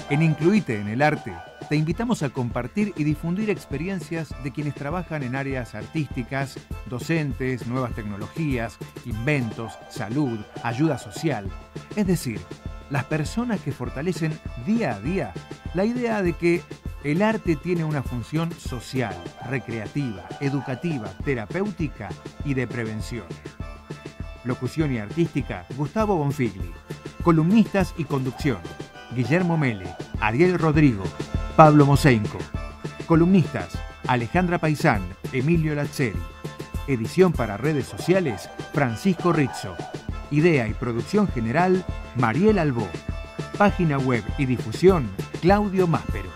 En Incluite en el Arte, te invitamos a compartir y difundir experiencias de quienes trabajan en áreas artísticas, docentes, nuevas tecnologías, inventos, salud, ayuda social. Es decir, las personas que fortalecen día a día la idea de que el arte tiene una función social, recreativa, educativa, terapéutica y de prevención. Locución y artística, Gustavo Bonfigli. Columnistas y conducción, Guillermo Mele, Ariel Rodrigo, Pablo Moseinko. Columnistas, Alejandra Paisán, Emilio Lazzeri. Edición para redes sociales, Francisco Rizzo. Idea y producción general, Mariel Albó. Página web y difusión, Claudio Máspero.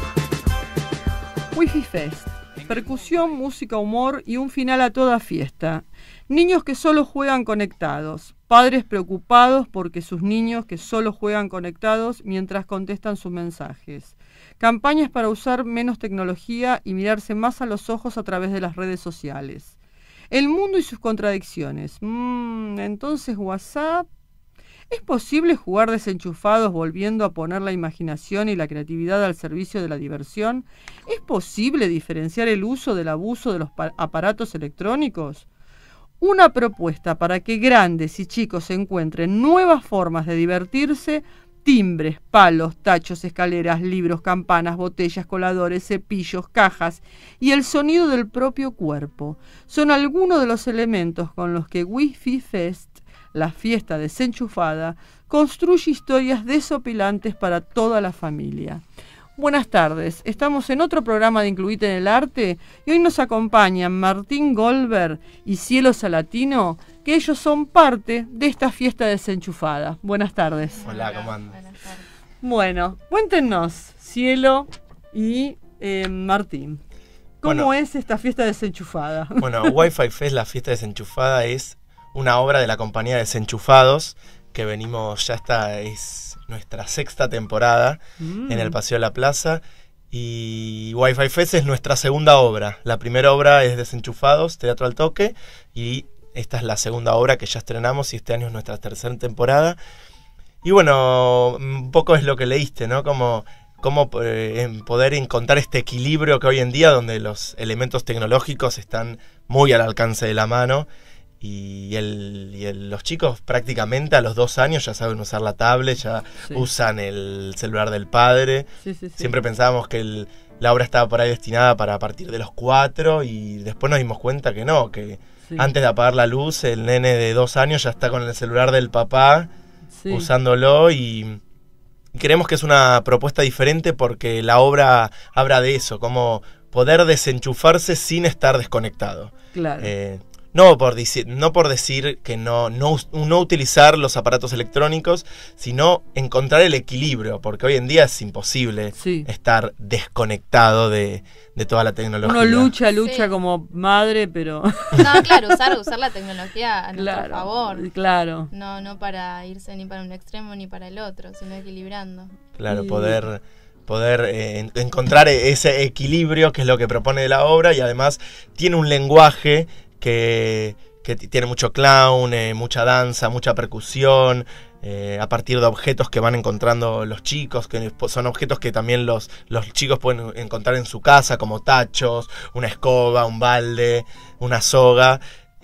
Wi-Fi Fest. Percusión, música, humor y un final a toda fiesta. Niños que solo juegan conectados. Padres preocupados porque sus niños que solo juegan conectados mientras contestan sus mensajes. Campañas para usar menos tecnología y mirarse más a los ojos a través de las redes sociales. El mundo y sus contradicciones. Entonces, WhatsApp. ¿Es posible jugar desenchufados volviendo a poner la imaginación y la creatividad al servicio de la diversión? ¿Es posible diferenciar el uso del abuso de los aparatos electrónicos? Una propuesta para que grandes y chicos encuentren nuevas formas de divertirse: timbres, palos, tachos, escaleras, libros, campanas, botellas, coladores, cepillos, cajas y el sonido del propio cuerpo. Son algunos de los elementos con los que Wi-Fi Fest, la fiesta desenchufada, construye historias desopilantes para toda la familia. Buenas tardes, estamos en otro programa de Incluite en el Arte y hoy nos acompañan Martín Goldberg y Cielo Salatino, que ellos son parte de esta fiesta desenchufada. Buenas tardes. Hola, ¿cómo andan? Buenas tardes. Bueno, cuéntenos, Cielo y Martín, ¿cómo es esta fiesta desenchufada? Bueno, Wi-Fi Fest, la fiesta desenchufada, es una obra de la compañía Desenchufados, que venimos, es nuestra 6ª temporada en el Paseo de la Plaza, y Wi-Fi Fest es nuestra segunda obra. La primera obra es Desenchufados, Teatro al Toque, y esta es la segunda obra que ya estrenamos y este año es nuestra 3ª temporada. Y bueno, un poco es lo que leíste, ¿no? Cómo poder encontrar este equilibrio que hoy en día, donde los elementos tecnológicos están muy al alcance de la mano. Y los chicos prácticamente a los 2 años ya saben usar la tablet, ya usan el celular del padre. Sí. Siempre pensábamos que la obra estaba por ahí destinada para a partir de los 4 y después nos dimos cuenta que no, que antes de apagar la luz el nene de 2 años ya está con el celular del papá usándolo, y creemos que es una propuesta diferente porque la obra habla de eso, como poder desenchufarse sin estar desconectado. Claro. No por decir que no utilizar los aparatos electrónicos, sino encontrar el equilibrio, porque hoy en día es imposible estar desconectado de toda la tecnología. Uno lucha como madre, pero... No, claro, usar la tecnología a nuestro favor. Claro. No para irse ni para un extremo ni para el otro, sino equilibrando. Claro, poder encontrar ese equilibrio, que es lo que propone la obra, y además tiene un lenguaje que tiene mucho clown, mucha danza, mucha percusión, a partir de objetos que van encontrando los chicos, que son objetos que también los chicos pueden encontrar en su casa, como tachos, una escoba, un balde, una soga,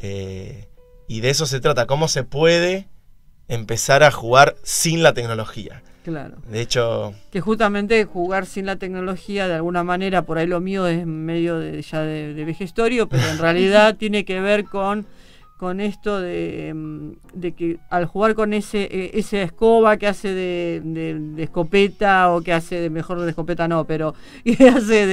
y de eso se trata, cómo se puede empezar a jugar sin la tecnología. Claro. De hecho, que justamente jugar sin la tecnología, de alguna manera, por ahí lo mío es medio de vejestorio, pero en realidad tiene que ver con esto de que al jugar con esa escoba que hace de escopeta, o que hace mejor de escopeta no, pero que hace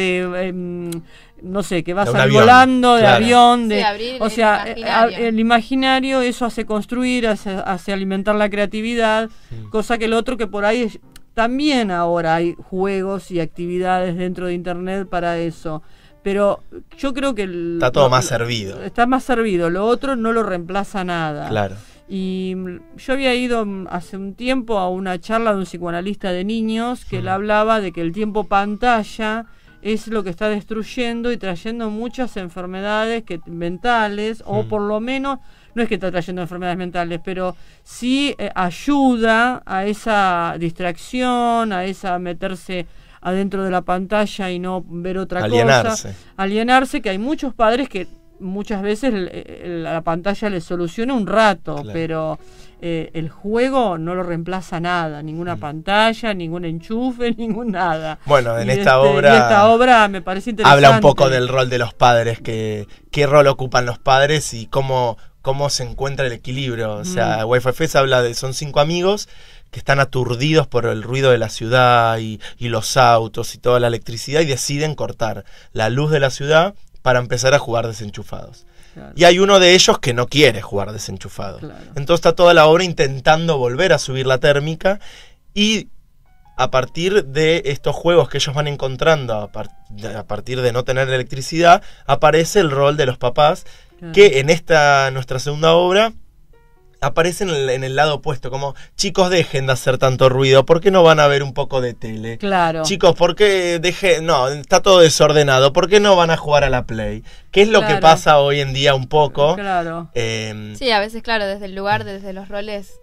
no sé, que vas volando, de avión, o sea, el imaginario, eso hace construir, hace alimentar la creatividad, cosa que el otro, que por ahí también ahora hay juegos y actividades dentro de internet para eso. Pero yo creo que está todo más servido. Está más servido, lo otro no lo reemplaza nada. Claro. Y yo había ido hace un tiempo a una charla de un psicoanalista de niños que él hablaba de que el tiempo pantalla es lo que está destruyendo y trayendo muchas enfermedades mentales, o por lo menos no es que está trayendo enfermedades mentales, pero sí ayuda a esa distracción, a esa meterse adentro de la pantalla y no ver otra cosa. Alienarse, que hay muchos padres que muchas veces la pantalla les soluciona un rato, claro, pero el juego no lo reemplaza nada, ninguna pantalla, ningún enchufe, ningún nada. Bueno, esta obra me parece interesante. Habla un poco del rol de los padres, qué rol ocupan los padres y cómo se encuentra el equilibrio. O sea, Wi-Fi Fest habla son 5 amigos que están aturdidos por el ruido de la ciudad y los autos y toda la electricidad y deciden cortar la luz de la ciudad para empezar a jugar desenchufados. Claro. Y hay uno de ellos que no quiere jugar desenchufado. Claro. Entonces está toda la obra intentando volver a subir la térmica y a partir de estos juegos que ellos van encontrando, a partir de no tener electricidad, aparece el rol de los papás, claro, que en nuestra segunda obra aparecen en el lado opuesto, como chicos, dejen de hacer tanto ruido, ¿por qué no van a ver un poco de tele? Claro. Chicos, ¿por qué no, está todo desordenado, ¿por qué no van a jugar a la Play? ¿Qué es lo que pasa hoy en día un poco? Claro. Sí, a veces, claro, desde el lugar, desde los roles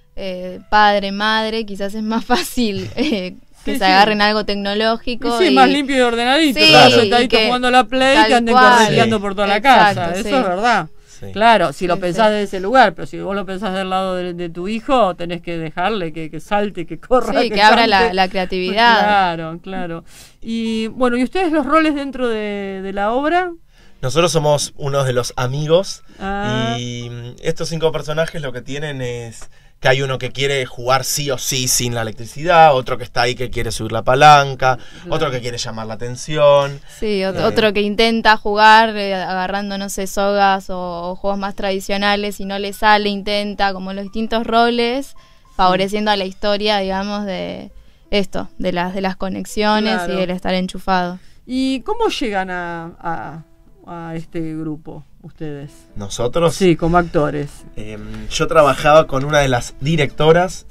padre, madre, quizás es más fácil que se agarren algo tecnológico. Sí, más limpio y ordenadito. Sí, claro, sentadito jugando a la Play, que anden correteando por toda la casa. Eso es verdad. Sí. Claro, si lo pensás de ese lugar, pero si vos lo pensás del lado de tu hijo, tenés que dejarle que salte, que corra. Sí, que abra la creatividad. Claro. Y bueno, ¿y ustedes los roles dentro de la obra? Nosotros somos unos de los amigos y estos 5 personajes lo que tienen es que hay uno que quiere jugar sí o sí sin la electricidad, otro que está ahí que quiere subir la palanca, otro que quiere llamar la atención. Sí, otro que intenta jugar agarrando, no sé, sogas o juegos más tradicionales y no le sale, intenta como los distintos roles, favoreciendo a la historia, digamos, de esto, de las conexiones, claro, y el estar enchufado. ¿Y cómo llegan a este grupo ustedes? ¿Nosotros? Sí, como actores. Yo trabajaba con una de las directoras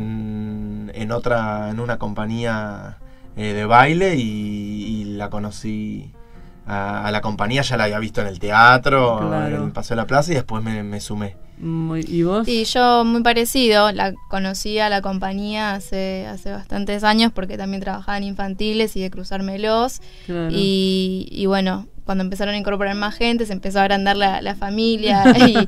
en una compañía de baile y la conocí a la compañía, ya la había visto en el teatro, claro, en Paseo de la Plaza y después me sumé. ¿Y vos? Sí, yo muy parecido, la conocí a la compañía hace bastantes años porque también trabajaba en infantiles y de cruzármelos, claro, y bueno, cuando empezaron a incorporar más gente, se empezó a agrandar la familia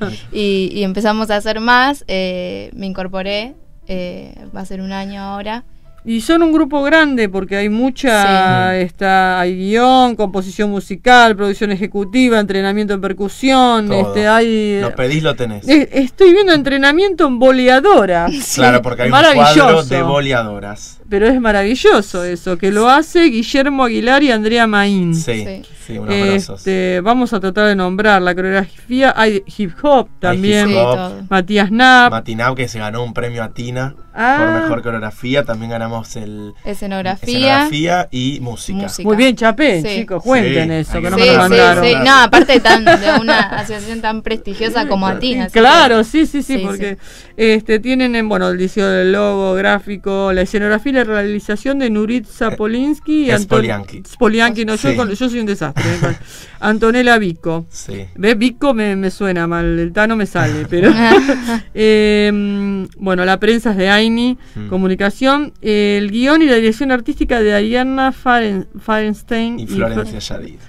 y empezamos a hacer más, me incorporé, va a ser 1 año ahora. Y son un grupo grande porque hay mucha, hay guión, composición musical, producción ejecutiva, entrenamiento en percusión, lo pedís, lo tenés. Estoy viendo entrenamiento en boleadora. Claro, porque hay un cuadro de boleadoras. Pero es maravilloso eso, que lo hace Guillermo Aguilar y Andrea Maín. Sí, unos grosos. Vamos a tratar de nombrar la coreografía. Hay hip hop también. Matías Knapp. Matinau, que se ganó un premio a Tina por mejor coreografía. También ganamos el escenografía y música. Muy bien, Chapé, chicos, cuenten eso, que no me lo mandaron. Sí. No, aparte de una asociación tan prestigiosa como Atina. Claro, sí, porque tienen el diseño del logo, gráfico, la escenografía y la realización de Nurit Zapolinsky y Spolianki. No, yo soy un desastre. Antonella Vico. Sí. ¿Ves? Vico me suena mal, el Tano me sale, pero la prensa es de Aini, comunicación, el guión y la dirección artística de Ariana Fahrenstein y Florencia Yadid.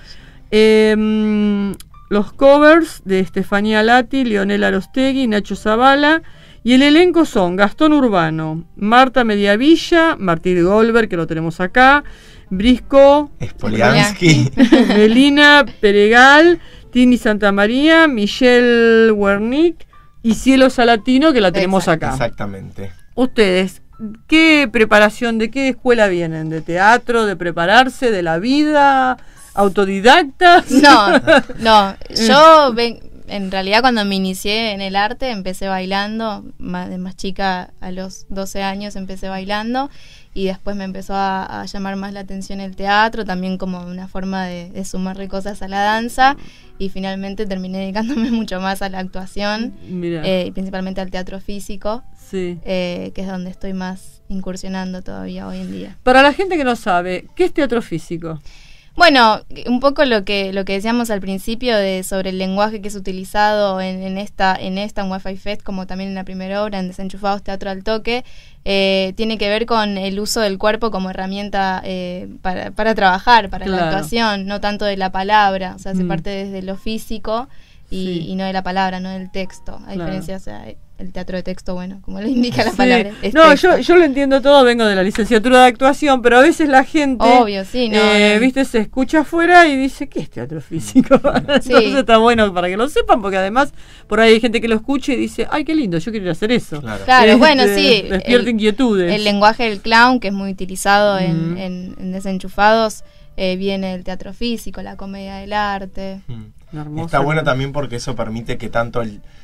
Los covers de Estefanía Lati, Leonel Arostegui, Nacho Zavala. Y el elenco son Gastón Urbano, Marta Mediavilla, Martín Goldberg, que lo tenemos acá, Brisco Spolianski, Melina Peregal, Tini Santamaría, Michelle Wernick y Cielo Salatino, que la tenemos acá. Exactamente. Ustedes, ¿qué preparación, de qué escuela vienen? ¿De teatro, de prepararse, de la vida, autodidactas? No, yo en realidad cuando me inicié en el arte empecé bailando, de más chica, a los 12 años empecé bailando y después me empezó a llamar más la atención el teatro, también como una forma de sumarle cosas a la danza y finalmente terminé dedicándome mucho más a la actuación y principalmente al teatro físico, que es donde estoy más incursionando todavía hoy en día. Para la gente que no sabe, ¿qué es teatro físico? Bueno, un poco lo que decíamos al principio sobre el lenguaje que es utilizado en esta Wi-Fi Fest, como también en la primera obra, en Desenchufados Teatro al Toque, tiene que ver con el uso del cuerpo como herramienta para trabajar, para la actuación, no tanto de la palabra, o sea, se parte desde lo físico y no de la palabra, no del texto, a diferencia, o sea, el teatro de texto, bueno, como lo indica la palabra. No, yo lo entiendo todo, vengo de la licenciatura de actuación, pero a veces la gente, obvio, sí, no. viste, se escucha afuera y dice, ¿qué es teatro físico? Entonces está bueno para que lo sepan, porque además por ahí hay gente que lo escuche y dice, ay, qué lindo, yo quiero ir a hacer eso. Claro, bueno, sí. Despierta inquietudes. El lenguaje del clown, que es muy utilizado en Desenchufados, viene del teatro físico, la comedia del arte. Está bueno también porque eso permite que tanto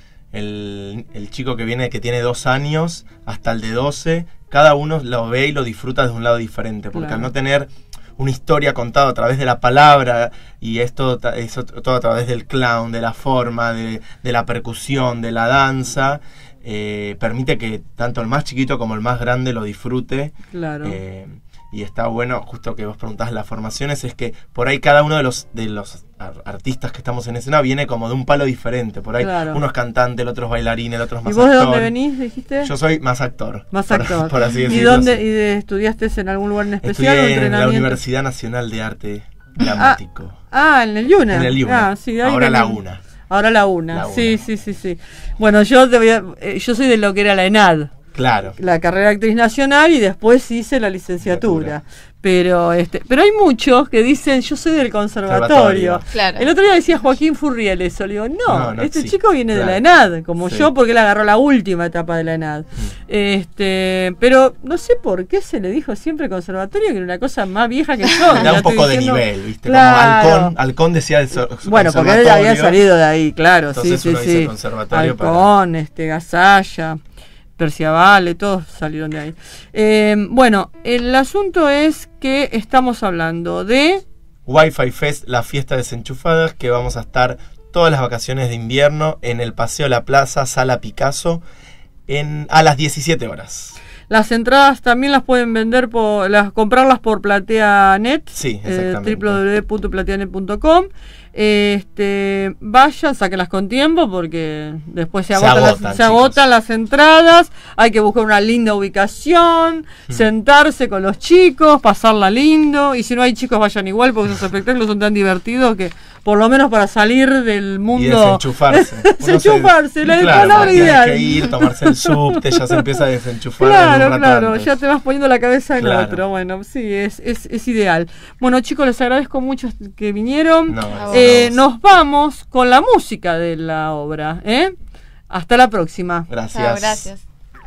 el chico que viene, que tiene 2 años, hasta el de 12, cada uno lo ve y lo disfruta desde un lado diferente, porque al no tener una historia contada a través de la palabra, y esto todo a través del clown, de la forma, de la percusión, de la danza, permite que tanto el más chiquito como el más grande lo disfrute. Y está bueno, justo que vos preguntás las formaciones, es que por ahí cada uno de los artistas que estamos en escena viene como de un palo diferente. Por ahí uno es cantante, el otro es bailarín, el otro es más actor. ¿Y vos de dónde venís, dijiste? Yo soy más actor. Más actor. Por así decirlo. ¿Y dónde estudiaste en algún lugar en especial? Estudié en la Universidad Nacional de Arte Dramático. En el UNA. En el UNA. Ahora la UNA. Ahora la UNA. Sí. Bueno, yo soy de lo que era la ENAD. Claro. La carrera de actriz nacional y después hice la licenciatura. Pero hay muchos que dicen, yo soy del conservatorio. Claro. El otro día decía Joaquín Furriel eso. Le digo, no este chico viene de la ENAD, como yo, porque él agarró la última etapa de la ENAD. Pero no sé por qué se le dijo siempre conservatorio, que era una cosa más vieja que yo. Da un poco de nivel, ¿viste? Claro. Como Halcón decía eso. Bueno, porque él había salido de ahí, claro. Entonces uno dice conservatorio. Halcón, Gasalla, Perciavale, todos salieron de ahí. Bueno, el asunto es que estamos hablando de Wi-Fi Fest, la fiesta desenchufadas, que vamos a estar todas las vacaciones de invierno en el Paseo La Plaza, Sala Picasso, a las 17 horas. Las entradas también las pueden vender comprarlas por PlateaNet. Sí, exactamente. www.plateanet.com. Vayan, sáquenlas con tiempo porque después se agotan las entradas. Hay que buscar una linda ubicación, sentarse con los chicos, pasarla lindo. Y si no hay chicos, vayan igual porque esos espectáculos son tan divertidos que por lo menos para salir del mundo y desenchufarse. La palabra ideal. Hay que ir, tomarse el subte, ya se empieza a desenchufar. Claro, ya te vas poniendo la cabeza en otro. Bueno, sí, es ideal. Bueno, chicos, les agradezco mucho que vinieron. Nos vamos con la música de la obra. Hasta la próxima. Gracias. Chao, gracias.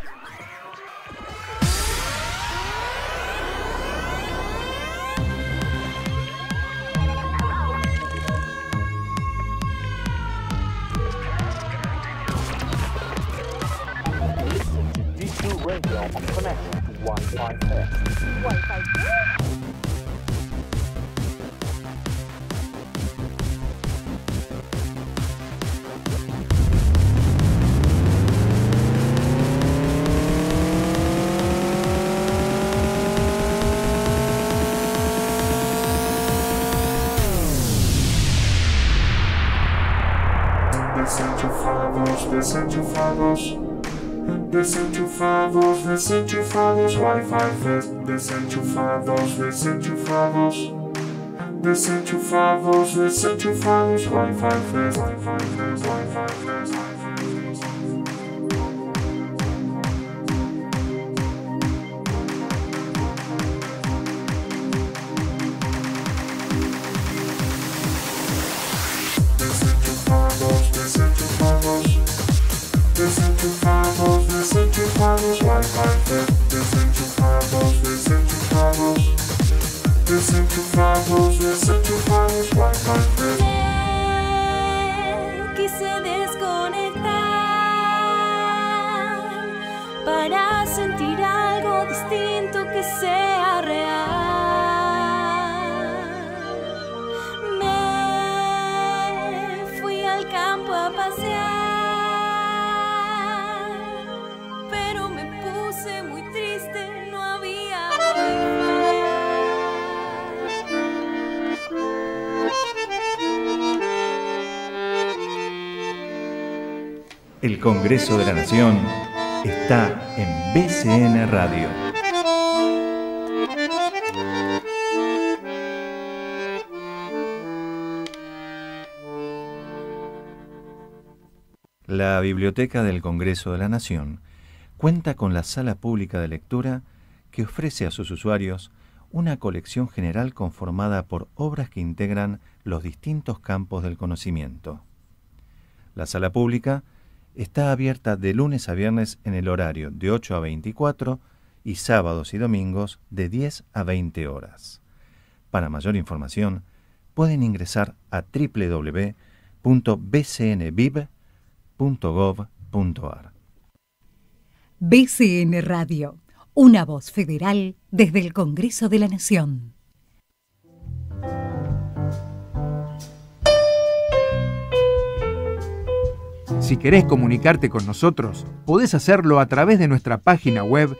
Desenchufados, Wi-Fi Fest, desenchufados, Wi-Fi Fest, Quise desconectar. El Congreso de la Nación está en BCN Radio. La Biblioteca del Congreso de la Nación cuenta con la Sala Pública de Lectura que ofrece a sus usuarios una colección general conformada por obras que integran los distintos campos del conocimiento. La Sala Pública está abierta de lunes a viernes en el horario de 8 a 24 y sábados y domingos de 10 a 20 horas. Para mayor información, pueden ingresar a www.bcnviv.gov.ar. BCN Radio, una voz federal desde el Congreso de la Nación. Si querés comunicarte con nosotros, podés hacerlo a través de nuestra página web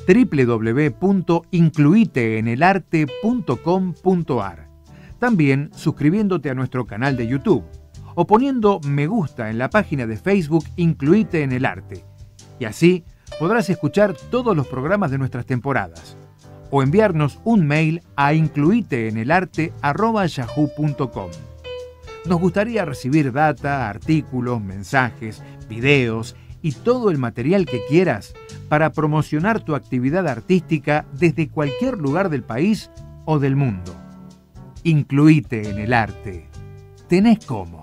www.incluiteenelarte.com.ar. También suscribiéndote a nuestro canal de YouTube o poniendo me gusta en la página de Facebook Incluite en el Arte. Y así podrás escuchar todos los programas de nuestras temporadas o enviarnos un mail a incluiteenelarte@yahoo.com. Nos gustaría recibir data, artículos, mensajes, videos y todo el material que quieras para promocionar tu actividad artística desde cualquier lugar del país o del mundo. Incluite en el arte. Tenés cómo.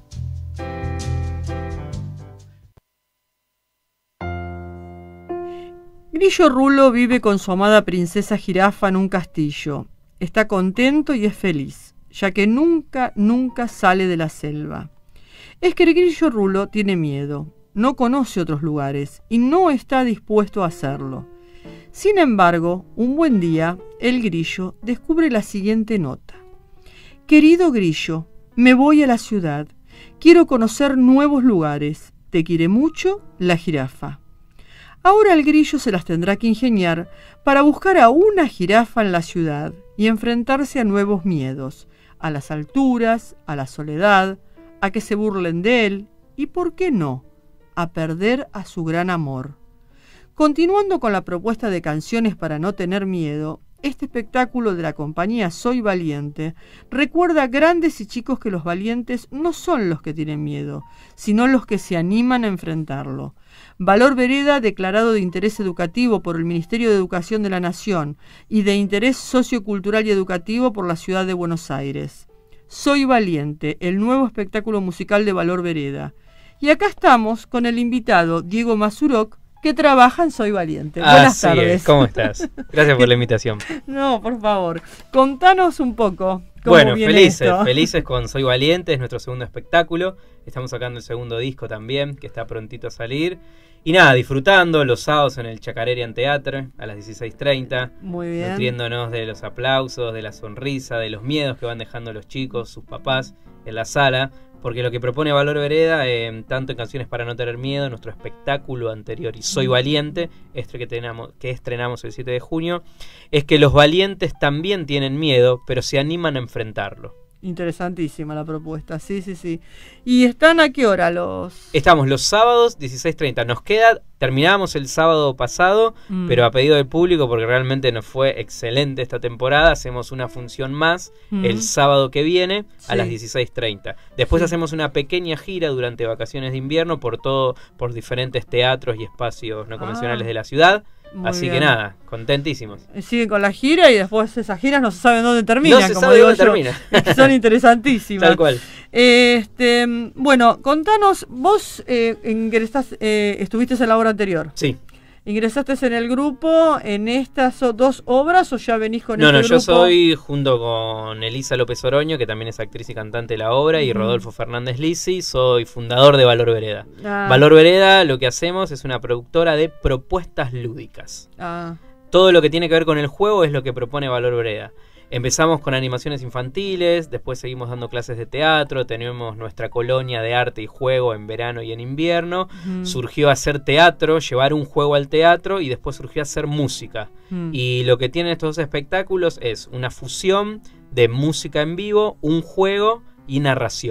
Grillo Rulo vive con su amada princesa Jirafa en un castillo. Está contento y es feliz, ya que nunca sale de la selva. Es que el Grillo Rulo tiene miedo, no conoce otros lugares y no está dispuesto a hacerlo. Sin embargo, un buen día, el Grillo descubre la siguiente nota. Querido Grillo, me voy a la ciudad. Quiero conocer nuevos lugares. Te quiere mucho, la Jirafa. Ahora el Grillo se las tendrá que ingeniar para buscar a una jirafa en la ciudad y enfrentarse a nuevos miedos, a las alturas, a la soledad, a que se burlen de él y, ¿por qué no?, a perder a su gran amor. Continuando con la propuesta de canciones para no tener miedo, este espectáculo de la compañía Soy Valiente recuerda a grandes y chicos que los valientes no son los que tienen miedo, sino los que se animan a enfrentarlo. Valor Vereda, declarado de interés educativo por el Ministerio de Educación de la Nación y de interés sociocultural y educativo por la Ciudad de Buenos Aires. Soy Valiente, el nuevo espectáculo musical de Valor Vereda. Y acá estamos con el invitado Diego Mazurok, que trabaja en Soy Valiente. Buenas tardes. ¿Cómo estás? Gracias por la invitación. No, por favor, contanos un poco cómo bueno, viene felices con Soy Valiente, es nuestro segundo espectáculo. Estamos sacando el segundo disco también, que está prontito a salir. Y nada, disfrutando los sábados en el Chacarerian Theatre a las 16:30. Muy bien. Nutriéndonos de los aplausos, de la sonrisa, de los miedos que van dejando los chicos, sus papás en la sala. Porque lo que propone Valor Vereda, tanto en Canciones para no tener miedo, nuestro espectáculo anterior, y Soy Valiente, que estrenamos el 7 de junio, es que los valientes también tienen miedo, pero se animan a enfrentarlo. Interesantísima la propuesta, sí. ¿Y están a qué hora los...? Estamos los sábados 16:30. Terminamos el sábado pasado, pero a pedido del público, porque realmente nos fue excelente esta temporada, hacemos una función más el sábado que viene a las 16:30. Después hacemos una pequeña gira durante vacaciones de invierno por diferentes teatros y espacios no convencionales de la ciudad. Así que nada, contentísimos. Siguen con la gira y después esas giras no se saben dónde terminan. No se sabe dónde termina. Son interesantísimas. Tal cual. Bueno, contanos, vos estuviste en la obra anterior. Sí. ¿Ingresaste en el grupo en estas dos obras o ya venís con este grupo? No, yo soy junto con Elisa López Oroño, que también es actriz y cantante de la obra, y Rodolfo Fernández Lisi, soy fundador de Valor Vereda. Valor Vereda, lo que hacemos es una productora de propuestas lúdicas. Todo lo que tiene que ver con el juego es lo que propone Valor Vereda. Empezamos con animaciones infantiles, después seguimos dando clases de teatro, tenemos nuestra colonia de arte y juego en verano y en invierno. Surgió hacer teatro, llevar un juego al teatro, y después surgió hacer música. Y lo que tienen estos dos espectáculos es una fusión de música en vivo, un juego y narración.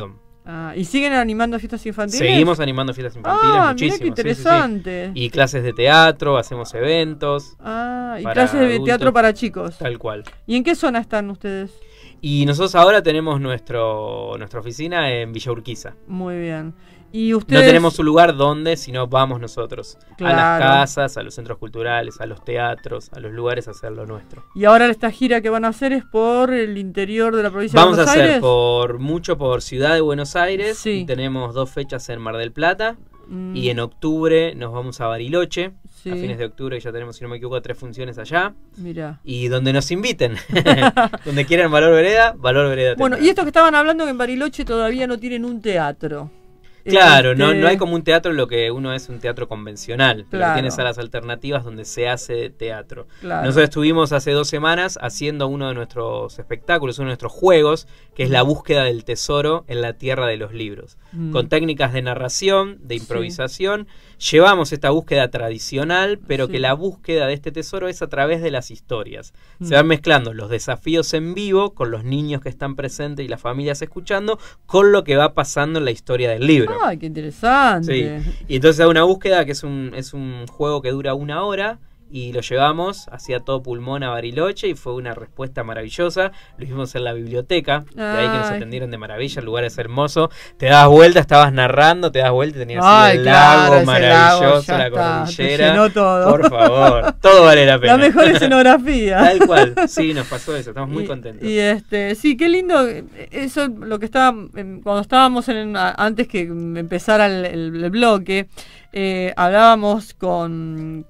¿Y siguen animando fiestas infantiles? Seguimos animando fiestas infantiles, muchísimo. muchísimo. Mira qué interesante. Sí. Y clases de teatro, hacemos eventos. Y clases de teatro para chicos. Tal cual. ¿Y en qué zona están ustedes? Y nosotros ahora tenemos nuestra oficina en Villa Urquiza. Muy bien. ¿Y ustedes? No tenemos un lugar donde, sino vamos nosotros. Claro. A las casas, a los centros culturales, a los teatros, a los lugares a hacer lo nuestro. ¿Y ahora esta gira que van a hacer es por el interior de la provincia Vamos de Buenos Aires? Vamos a hacer por Ciudad de Buenos Aires. Sí. Y tenemos 2 fechas en Mar del Plata. Y en octubre nos vamos a Bariloche. Sí. A fines de octubre ya tenemos, si no me equivoco, 3 funciones allá. Mirá. Y donde nos inviten. Donde quieran Valor Vereda. Bueno, y esto que estaban hablando que en Bariloche todavía no tienen un teatro. Claro, no hay como un teatro lo que uno es un teatro convencional, pero Claro. tiene salas alternativas donde se hace teatro. Claro. Nosotros estuvimos hace 2 semanas haciendo uno de nuestros espectáculos, uno de nuestros juegos, que es la búsqueda del tesoro en la tierra de los libros. Con técnicas de narración, de improvisación, llevamos esta búsqueda tradicional, pero que la búsqueda de este tesoro es a través de las historias. Se van mezclando los desafíos en vivo con los niños que están presentes y las familias escuchando, con lo que va pasando en la historia del libro. ¡Ay, qué interesante! Sí. Y entonces da una búsqueda que es un juego que dura 1 hora y lo llevamos hacia todo pulmón a Bariloche y fue una respuesta maravillosa. Lo hicimos en la biblioteca, de ahí que nos atendieron de maravilla, el lugar es hermoso. Te das vuelta, estabas narrando, te das vuelta y tenías el lago maravilloso, la cordillera. Te llenó todo. Por favor, todo vale la pena. La mejor escenografía. Tal cual, sí, nos pasó eso, estamos muy contentos. Y sí, qué lindo, eso lo que estaba, cuando estábamos antes que empezara el bloque, hablábamos con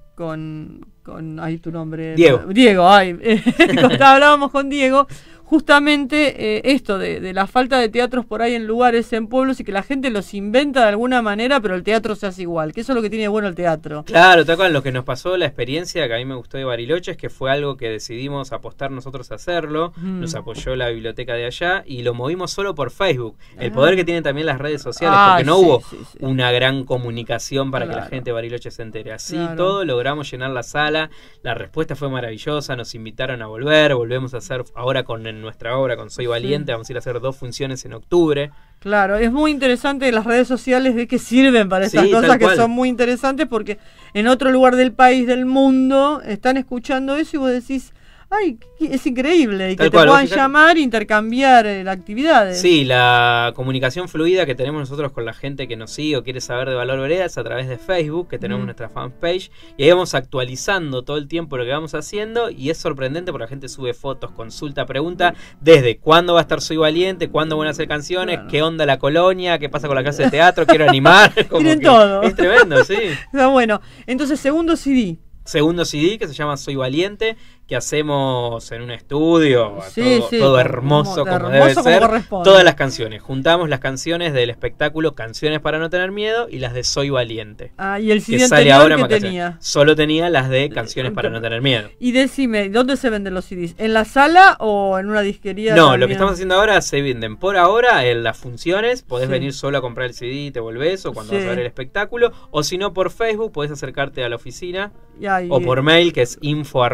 ay, tu nombre. Diego, hablábamos con Diego justamente esto de la falta de teatros por ahí en lugares, en pueblos, y que la gente los inventa de alguna manera, pero el teatro se hace igual, que eso es lo que tiene bueno el teatro. Claro, tal cual. Lo que nos pasó, la experiencia que a mí me gustó de Bariloche es que fue algo que decidimos apostar nosotros a hacerlo, nos apoyó la biblioteca de allá y lo movimos solo por Facebook. El poder que tienen también las redes sociales, porque no hubo una gran comunicación para que la gente de Bariloche se entere. Así todo, logramos llenar la sala, la respuesta fue maravillosa, nos invitaron a volvemos a hacer ahora con nuestra obra, con Soy Valiente, vamos a ir a hacer 2 funciones en octubre. Claro, es muy interesante las redes sociales de que sirven para estas cosas que son muy interesantes, porque en otro lugar del país, del mundo, están escuchando eso y vos decís, ay, es increíble, y que te puedan llamar e intercambiar actividades. Sí, la comunicación fluida que tenemos nosotros con la gente que nos sigue o quiere saber de Valor Vereda es a través de Facebook, que tenemos nuestra fanpage, y ahí vamos actualizando todo el tiempo lo que vamos haciendo, y es sorprendente porque la gente sube fotos, consulta, pregunta, desde cuándo va a estar Soy Valiente, cuándo van a hacer canciones, qué onda la colonia, qué pasa con la clase de teatro, quiero animar. Tienen todo. Es tremendo, sí. Está bueno. Entonces, segundo CD que se llama Soy Valiente, que hacemos en un estudio, todo hermoso como debe ser, todas las canciones, juntamos las canciones del espectáculo Canciones para no tener miedo y las de Soy Valiente. Y el CD que sale ahora que tenía. Solo tenía las de Canciones para no tener miedo. Y decime, ¿dónde se venden los CDs? ¿En la sala o en una disquería? No, también? Lo que estamos haciendo ahora se venden por ahora en las funciones, podés venir solo a comprar el CD y te volvés, o cuando vas a ver el espectáculo, o si no por Facebook podés acercarte a la oficina, o por mail, que es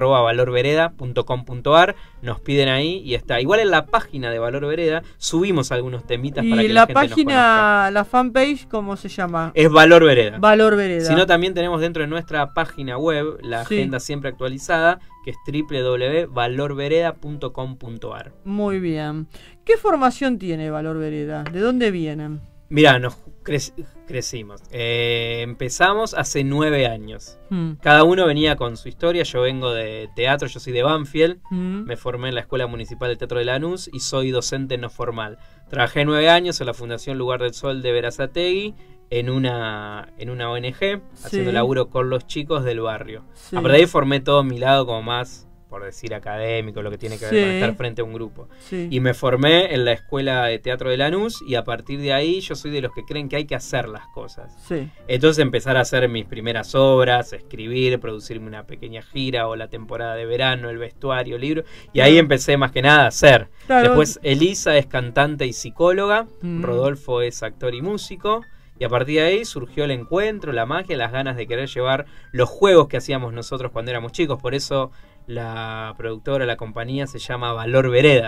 info@valorvereda.com.ar, nos piden ahí y está. Igual en la página de Valor Vereda subimos algunos temitas para que la gente nos conozca. ¿Y la página, la fanpage, cómo se llama? Es Valor Vereda. Valor Vereda. Si no, también tenemos dentro de nuestra página web la agenda siempre actualizada, que es www.valorvereda.com.ar. Muy bien. ¿Qué formación tiene Valor Vereda? ¿De dónde vienen? Mirá, nos crecimos. Empezamos hace 9 años. Cada uno venía con su historia. Yo vengo de teatro, yo soy de Banfield. Me formé en la Escuela Municipal de Teatro de Lanús y soy docente no formal. Trabajé 9 años en la Fundación Lugar del Sol de Berazategui, en una ONG, haciendo laburo con los chicos del barrio. A partir de ahí formé todo mi lado como más, por decir, académico, lo que tiene que ver con estar frente a un grupo. Y me formé en la Escuela de Teatro de Lanús y a partir de ahí yo soy de los que creen que hay que hacer las cosas. Entonces empezar a hacer mis primeras obras, escribir, producirme una pequeña gira o la temporada de verano, el vestuario, libro, y ahí empecé más que nada a hacer. Después Elisa es cantante y psicóloga, Rodolfo es actor y músico. Y a partir de ahí surgió el encuentro, la magia, las ganas de querer llevar los juegos que hacíamos nosotros cuando éramos chicos. Por eso la productora, la compañía se llama Valor Vereda.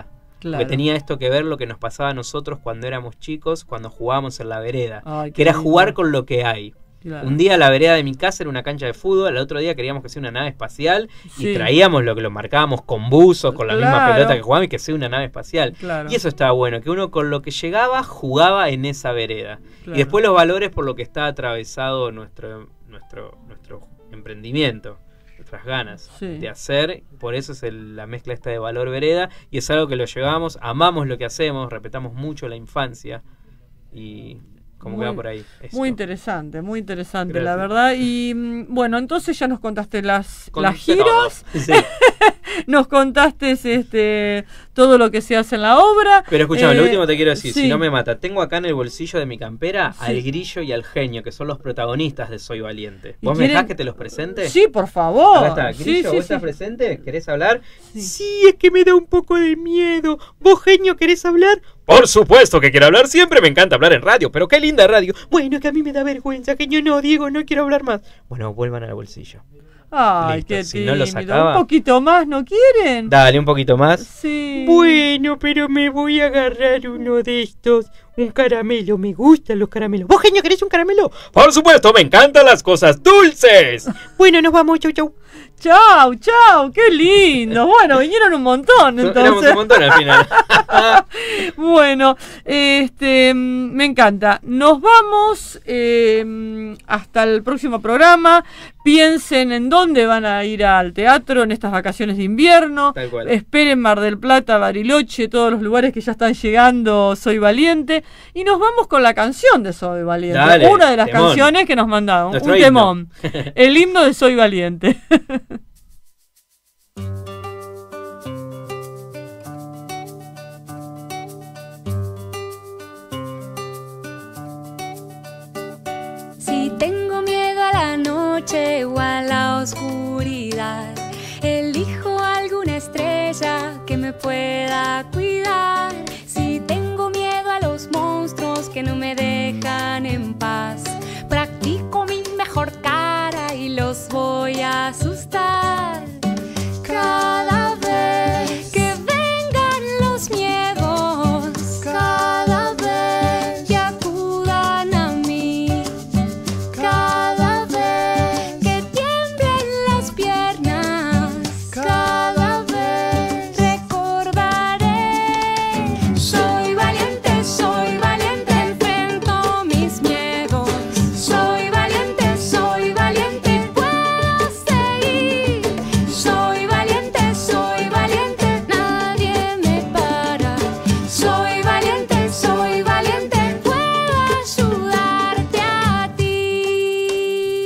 Claro. Porque tenía esto que ver lo que nos pasaba a nosotros cuando éramos chicos, cuando jugábamos en la vereda. Ay, que era lindo. jugar con lo que hay. Claro. Un día la vereda de mi casa era una cancha de fútbol, al otro día queríamos que sea una nave espacial Sí. y traíamos lo que lo marcábamos con buzos, con la misma Claro. pelota que jugábamos y que sea una nave espacial. Claro. Y eso estaba bueno, que uno con lo que llegaba jugaba en esa vereda. Claro. Y después los valores por lo que está atravesado nuestro emprendimiento, nuestras ganas Sí. de hacer. Por eso es la mezcla esta de valor vereda y es algo que lo llevamos, amamos lo que hacemos, respetamos mucho la infancia y como que va por ahí. Esto. Muy interesante, Gracias. la verdad. Y bueno, entonces ya nos contaste las Conté giras, todo. Sí. nos contaste todo lo que se hace en la obra. Pero escúchame, lo último te quiero decir, sí. si no me mata, tengo acá en el bolsillo de mi campera Sí. al Grillo y al Genio, que son los protagonistas de Soy Valiente. ¿Y ¿Vos me quieren- dejás que te los presente? Sí, por favor. Acá está, Sí, Grillo, sí, ¿vos sí. estás presente? ¿Querés hablar? Sí. Sí, es que me da un poco de miedo. ¿Vos, Genio, querés hablar? Por supuesto que quiero hablar, siempre me encanta hablar en radio, pero qué linda radio. Bueno, que a mí me da vergüenza, Genio, no, Diego, no quiero hablar más. Bueno, vuelvan al bolsillo. Ay, Listo, qué si no lo tímido. sacaba- Un poquito más, ¿no quieren? Dale, un poquito más. Sí. Bueno, pero me voy a agarrar uno de estos. Un caramelo, me gustan los caramelos. ¿Vos, Genio, querés un caramelo? Por supuesto, me encantan las cosas dulces. Bueno, nos vamos, chau, chau. Chau, chau, qué lindo. Bueno, vinieron un montón, Éramos entonces. un montón al final. Bueno, me encanta. Nos vamos hasta el próximo programa. Piensen en dónde van a ir al teatro en estas vacaciones de invierno. Tal cual. Esperen Mar del Plata, Bariloche, todos los lugares que ya están llegando. Soy Valiente. Y nos vamos con la canción de Soy Valiente. Dale, una de las temón. canciones que nos mandaron. Nuestro un himno. temón. El himno de Soy Valiente. Si tengo miedo a la noche o a la oscuridad, elijo alguna estrella que me pueda cuidar. Si tengo miedo a los monstruos que no me dejan en paz, practico mi mejor cara y los voy a asustar. Cada vez que vengan los miedos, cada vez que acudan a mí, cada vez que tiemblen las piernas, cada vez recordaré. Soy valiente, enfrento mis miedos. Soy valiente, puedo seguir. Soy valiente, nadie me para. Soy valiente, puedo ayudarte a ti.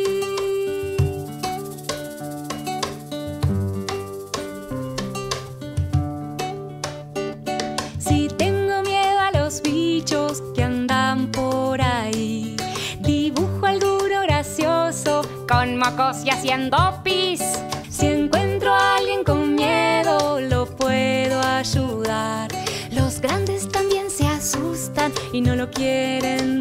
Si tengo miedo a los bichos que andan por ahí, dibujo alguno gracioso con mocos y haciendo pis. Si encuentro a alguien con miedo, lo puedo ayudar. Los grandes también se asustan y no lo quieren